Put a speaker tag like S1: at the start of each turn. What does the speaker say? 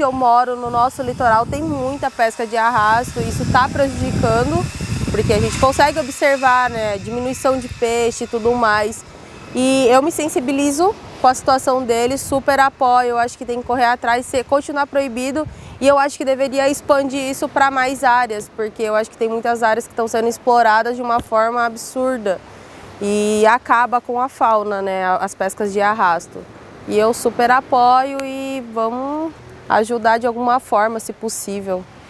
S1: onde eu moro, no nosso litoral, tem muita pesca de arrasto, isso está prejudicando, porque a gente consegue observar, né, diminuição de peixe e tudo mais. E eu me sensibilizo com a situação deles, super apoio, eu acho que tem que correr atrás, continuar proibido, e eu acho que deveria expandir isso para mais áreas, porque eu acho que tem muitas áreas que estão sendo exploradas de uma forma absurda e acaba com a fauna, né, as pescas de arrasto. E eu super apoio e vamos ajudar de alguma forma, se possível.